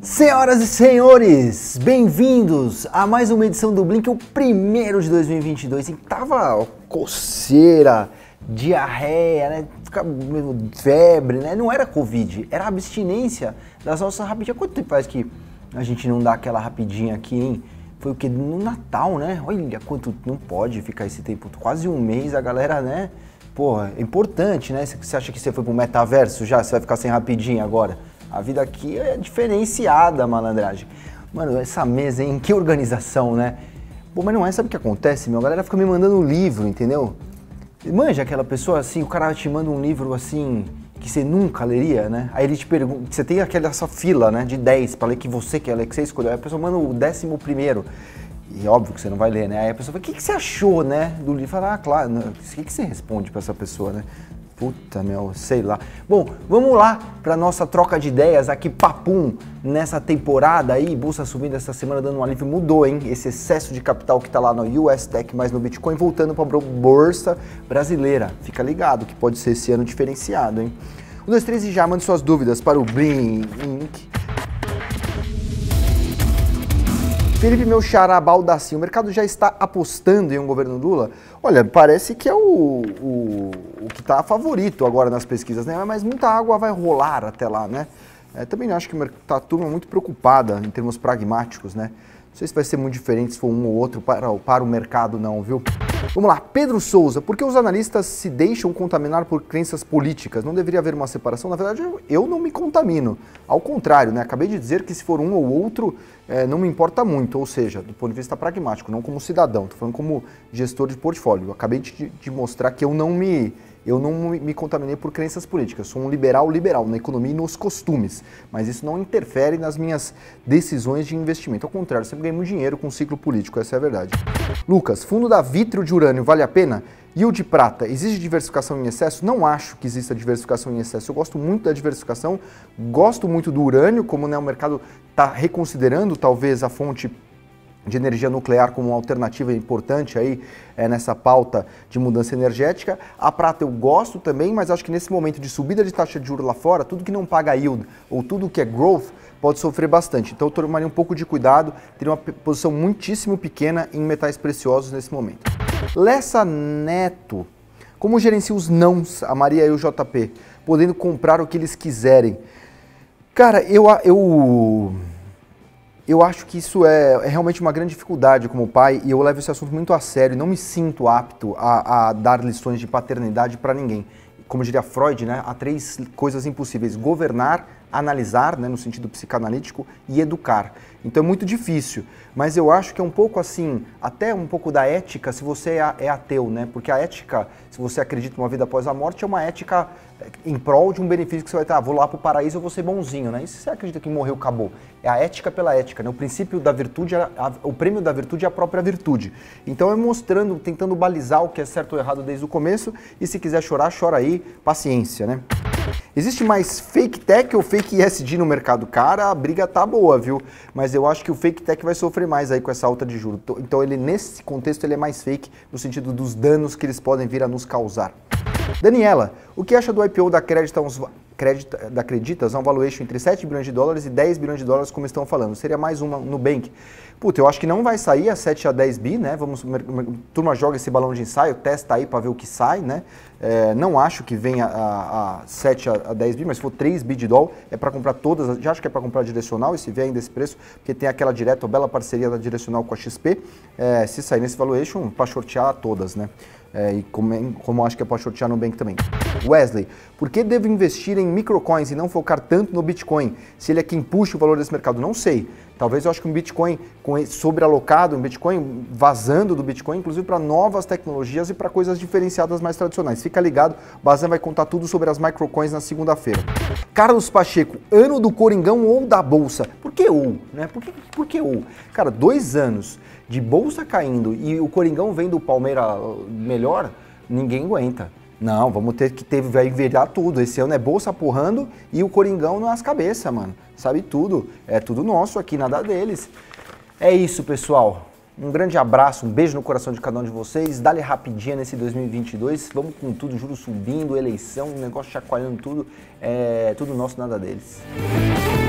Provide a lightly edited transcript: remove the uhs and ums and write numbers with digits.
Senhoras e senhores, bem-vindos a mais uma edição do Blink, o primeiro de 2022. E tava coceira, diarreia, né? Febre, né? Não era Covid, era abstinência das nossas rapidinhas. Quanto tempo faz que a gente não dá aquela rapidinha aqui, hein? Foi o que? No Natal, né? Olha quanto não pode ficar esse tempo, quase um mês, a galera, né? Porra, é importante, né? Você acha que você foi pro metaverso já? Você vai ficar sem rapidinha agora? A vida aqui é diferenciada, malandragem. Mano, essa mesa, hein? Que organização, né? Pô, mas não é, sabe o que acontece, meu? A galera fica me mandando um livro, entendeu? Manja aquela pessoa assim, o cara te manda um livro assim, que você nunca leria, né? Aí ele te pergunta, você tem essa fila, né, de 10 pra ler que você quer ler, que você escolheu. Aí a pessoa manda o 11º. E óbvio que você não vai ler, né? Aí a pessoa fala, o que você achou, né, do livro? Fala, ah, claro, o que você responde pra essa pessoa, né? Puta, meu, sei lá. Bom, vamos lá para nossa troca de ideias aqui, papum, nessa temporada aí, bolsa subindo essa semana dando um alívio, mudou, hein? Esse excesso de capital que tá lá no US Tech, mais no Bitcoin, voltando para a bolsa brasileira. Fica ligado que pode ser esse ano diferenciado, hein? 1, 2, 3 e já mande suas dúvidas para o Blink. Felipe, meu xará Baldacinho, o mercado já está apostando em um governo Lula? Olha, parece que é o que está favorito agora nas pesquisas, né? Mas muita água vai rolar até lá, né? Também acho que a turma é muito preocupada em termos pragmáticos, né? Não sei se vai ser muito diferente se for um ou outro para o mercado não, viu? Vamos lá, Pedro Souza, por que os analistas se deixam contaminar por crenças políticas? Não deveria haver uma separação? Na verdade, eu não me contamino. Ao contrário, né? Acabei de dizer que se for um ou outro, não me importa muito. Ou seja, do ponto de vista pragmático, não como cidadão, estou falando como gestor de portfólio. Eu acabei de mostrar que eu não me contaminei por crenças políticas. Sou um liberal na economia e nos costumes. Mas isso não interfere nas minhas decisões de investimento. Ao contrário, eu sempre ganhei muito dinheiro com o ciclo político, essa é a verdade. Lucas, fundo da Vitrio de urânio vale a pena? E o de prata, existe diversificação em excesso? Não acho que exista diversificação em excesso. Eu gosto muito da diversificação, gosto muito do urânio, como, né, o mercado está reconsiderando talvez a fonte de energia nuclear como uma alternativa importante aí nessa pauta de mudança energética. A prata eu gosto também, mas acho que nesse momento de subida de taxa de juros lá fora, tudo que não paga yield ou tudo que é growth pode sofrer bastante. Então eu tomaria um pouco de cuidado, teria uma posição muitíssimo pequena em metais preciosos nesse momento. Lessa Neto, como gerencia os nãos, a Maria e o JP, podendo comprar o que eles quiserem? Cara, eu acho que isso é realmente uma grande dificuldade como pai e eu levo esse assunto muito a sério. Não me sinto apto a dar lições de paternidade para ninguém. Como diria Freud, né, há 3 coisas impossíveis: governar, analisar, né, no sentido psicanalítico, e educar. Então é muito difícil, mas eu acho que é um pouco assim, até um pouco da ética se você é ateu, né? Porque a ética, se você acredita numa vida após a morte, é uma ética em prol de um benefício que você vai ter. Vou lá para o paraíso, eu vou ser bonzinho, né? E se você acredita que morreu, acabou? É a ética pela ética, né? O princípio da virtude, o prêmio da virtude é a própria virtude. Então é mostrando, tentando balizar o que é certo ou errado desde o começo, e se quiser chorar, chora aí, paciência, né? Existe mais fake tech ou fake ESG no mercado? Cara, a briga tá boa, viu? Mas eu acho que o fake tech vai sofrer mais aí com essa alta de juros. Então ele, nesse contexto, ele é mais fake no sentido dos danos que eles podem vir a nos causar. Daniela, o que acha do IPO da Creditas, um valuation entre 7 bilhões de dólares e 10 bilhões de dólares, como estão falando? Seria mais uma Nubank? Puta, eu acho que não vai sair a 7 a 10 bi, né? Turma joga esse balão de ensaio, testa aí para ver o que sai, né? Não acho que venha a 7 a 10 bi, mas se for 3 bi de dólar, é para comprar todas, já acho que é para comprar direcional, e se vier ainda esse preço, porque tem aquela direta, a bela parceria da direcional com a XP, se sair nesse valuation, para shortear todas, né? E como acho que é para shortear no Nubank também. Wesley, por que devo investir em microcoins e não focar tanto no Bitcoin? Se ele é quem puxa o valor desse mercado? Não sei. Talvez eu acho que um Bitcoin sobrealocado, um Bitcoin vazando do Bitcoin, inclusive para novas tecnologias e para coisas diferenciadas mais tradicionais. Fica ligado, o Bazan vai contar tudo sobre as microcoins na segunda-feira. Carlos Pacheco, ano do Coringão ou da Bolsa? Por que ou? Né? Por que ou? Cara, 2 anos de Bolsa caindo e o Coringão vendo o Palmeiras melhor, ninguém aguenta. Não, vamos ter que vai virar tudo. Esse ano é Bolsa porrando e o Coringão nas cabeças, mano. Sabe tudo. É tudo nosso aqui, nada deles. É isso, pessoal. Um grande abraço, um beijo no coração de cada um de vocês. Dá-lhe rapidinha nesse 2022. Vamos com tudo, juros subindo, eleição, negócio chacoalhando tudo. É tudo nosso, nada deles.